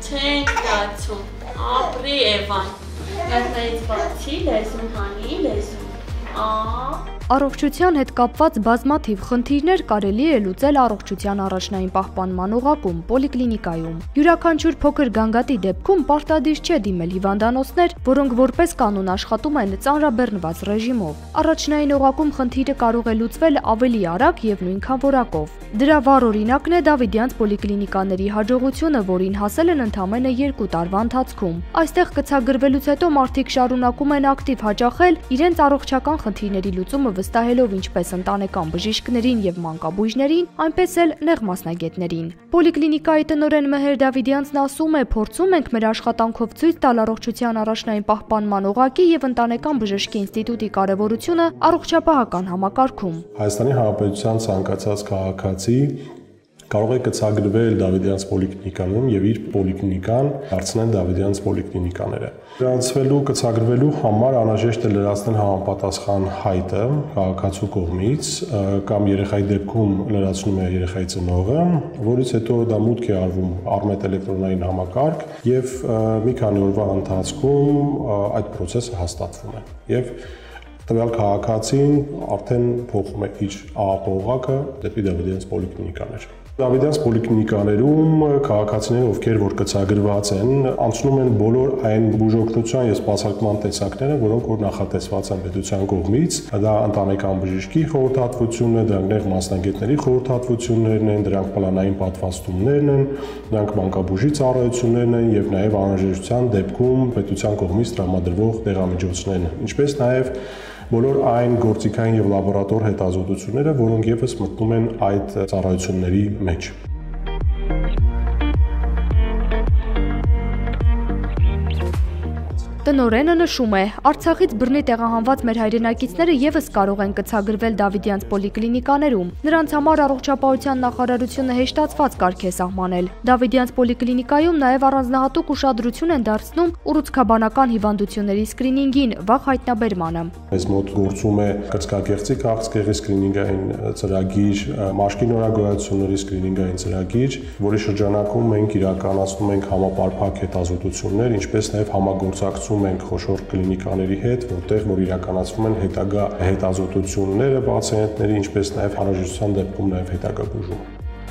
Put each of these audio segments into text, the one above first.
Չենք դացում, ապրի Էվան, կազմերից բացի լեզուն հանի, լեզուն, Առողջության հետ կապված բազմաթիվ խնդիրներ կարելի է լուծել առողջության առաջնային պահպանման օղակում, պոլիկլինիկայում։ Յուրաքանչյուր փոքր գանգատի դեպքում պարտադիր չէ դիմել հիվանդանոցներ, որոնք որպես կանոն աշխատում են ծանրաբեռնված ռեժիմով։ Առաջնային օղակում խնդիրը կարող է լուծվել ավելի արագ եւ նույնքան որակով։ Դրա վառ օրինակն է Դավիդյանց պոլիկլինիկաների հաջողությունը, որին հասել են ընդամենը 2 տարվա ընթացքում։ Այստեղ կցագրվելուց հետո մարդիկ շարունակում են ակտիվ հաճախել իրենց առողջական խնդիրների լուծումը վստահելով ինչպես ընտանեկան բժիշկներին եւ մանկաբույժներին, այնպես էլ նեղ մասնագետներին։ Պոլիկլինիկայի տնօրեն Մեհեր Դավիդյանցն ասում է, փորձում ենք մեր աշխատանքով ցույց տալ առողջության առաջնային պահպանման օղակի եւ ընտանեկան բժշկի ինստիտուտի կարեւորությունը առողջապահական համակարգում։ Հայաստանի Հանրապետության ցանկացած քաղաքացի կարող է կցագրվել Դավիդյանց պոլիկլինիկանում եւ իր պոլիկլինիկան դարձնել Դավիդյանց պոլիկլինիկաները։ Գրանցվելու կցագրվելու համար անհրաժեշտ է լրացնել համապատասխան հայտը քաղաքացու կողմից կամ երեխայի դեպքում լրացնում է երեխայի ծնողը, որից հետո դա մուտք է արվում Armenia էլեկտրոնային համակարգ եւ մի քանի օրվա ընթացքում այդ process-ը հաստատվում է եւ տվյալ քաղաքացին արդեն փոխում է իր ԱԱՊ-օղակը դեպի Դավիդյանց պոլիկլինիկաներ։ Դավիդյանց պոլիկլինիկաներում քաղաքացիները, ովքեր որ կցագրված են, անցնում են բոլոր այն բուժօգնության եւ սպասարկման տեսակները, որոնք որ նախատեսված են պետության կողմից։ Դա ընտանեկան բժշկի խորհրդատվությունն է, դրանք նեղ մասնագետների խորհրդատվություններն են, դրանք պլանային պատվաստումներն են, դրանք մանկաբույժի ծառայություններն են եւ նաեւ անհրաժեշտության դեպքում պետության կողմից տրամադրվող դեղամիջոցներն են, ինչպես նաեւ բոլոր այն գործիքային եւ լաբորատոր հետազոտությունները, որոնք եւս մտնում են այդ ծառայությունների մեջ։ Տնօրենը նշում է, Արցախից բռնի տեղահանված մեր հայրենակիցները եւս կարող են կցագրվել Դավիդյանց պոլիկլինիկաներում։ Նրանց համար առողջապահության նախարարությունը հեշտացված կարգ է սահմանել։ Դավիդյանց պոլիկլինիկայում նաեւ առանձնահատուկ ուշադրություն են դարձնում ուռուցքաբանական հիվանդությունների սկրինինգին, վաղ հայտնաբերմանը։ Մեզ մոտ գործում է կրծքագեղձի քաղցկեղի սկրինինգային ծրագիր, մաշկի նորագոյացությունների սկրինինգային ծրագիր, որի շրջանակում մենք իրականացնում ենք համապարփակ հետազոտություններ, ինչպես նաեւ համագործակցություն ենք խոշոր կլինիկաների հետ, որտեղ որ իրականացվում են հետագա հետազոտությունները պացիենտների, ինչպես նաև անհրաժեշտության դեպքում նաև հետագա բուժում։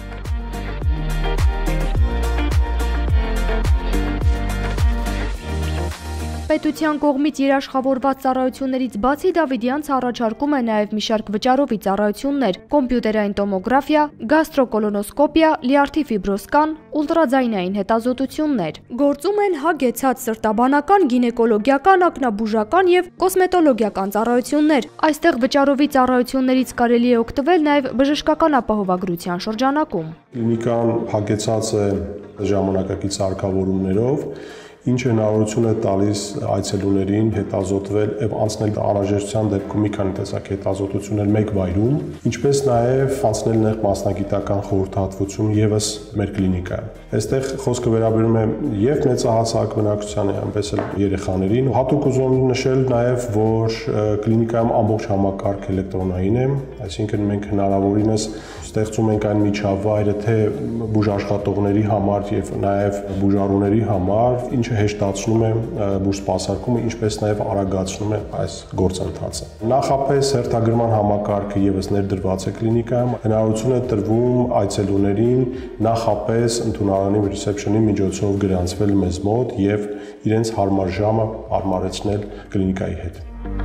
Պետության կողմից երաշխավորված ծառայություններից բացի Դավիդյանցը առաջարկում է նաև մի շարք վճարովի ծառայություններ՝ կոմպյուտերային տոմոգրաֆիա, գաստրոկոլոնոսկոպիա, լյարդի ֆիբրոսկան, ուլտրաձայնային հետազոտություններ։ Գործում են հագեցած սրտաբանական, գինեկոլոգիական, ակնաբուժական եւ կոսմետոլոգիական ծառայություններ։ Այստեղ վճարովի ծառայություններից կարելի է օգտվել նաև բժշկական ապահովագրության շրջանակում։ Կլինիկան հագեցած է ժամանակակից սարքավորումներով, ինչը հնարավորություն է տալիս այցելուներին հետազոտվել եւ անցնել անհրաժեշտության դեպքում մի քանի տեսակ հետազոտություններ մեկ վայրում, ինչպես նաեւ անցնել նեղ մասնագիտական խորհրդատվություն եւս մեր կլինիկայում։ Այստեղ խոսքը վերաբերում է եւ մեծահասակ բնակչությանը, այնպես էլ երեխաներին։ Հատուկ ուզում եմ նշել նաեւ, որ կլինիկայում ամբողջ համակարգ էլեկտրոնային է, այսինքն մենք հնարավորինս ստեղծում ենք այն միջավայրը թե բուժաշխատողների համար եւ նաեւ բուժարուների համար, ինչը հեշտացնում է բուժսպասարկումը, ինչպես նաեւ արագացնում է այս գործընթացը։ Նախապես հերթագրման համակարգը եւս ներդրված է կլինիկայում, հնարավորություն է տրվում այցելուներին նախապես ընդունարանի ռեսեպշնի միջոցով գրանցվել մեզ մոտ եւ իրենց հարմար ժամը հարմարեցնել կլինիկայի հետ։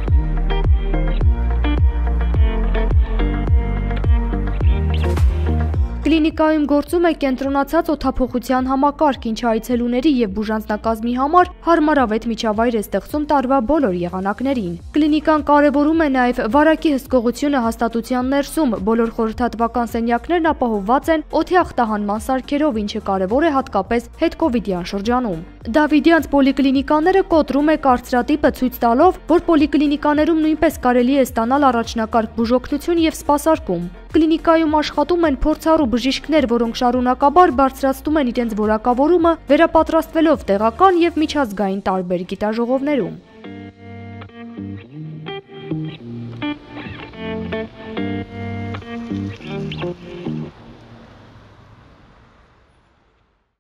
Կլինիկայում գործում է կենտրոնացած օդափոխության համակարգ, ինչը այցելուների եւ բուժանձնակազմի համար հարմարավետ միջավայր է ստեղծում տարվա բոլոր եղանակներին։ Կլինիկան կարևորում է նաեւ վարակի հսկողությունը հաստատության ներսում, բոլոր խորհրդատվական սենյակներն ապահովված են օդի ախտահանման սարքերով, ինչը կարևոր է հատկապես հետկովիդյան շրջանում։ Դավիդյանց պոլիկլինիկաները կոտրում է կարծրատիպը ցույց տալով, որ պոլիկլինիկաներում նույնպես կարելի է ստանալ առաջնակարգ բուժօգնություն եւ սպասարկում։ Կլինիկայում աշխատում են փորձառու բժիշկներ, որոնք շարունակաբար բարձրացնում են իրենց որակավորումը, վերապատրաստվելով տեղական եւ միջազգային տարբեր գիտաժողովներում։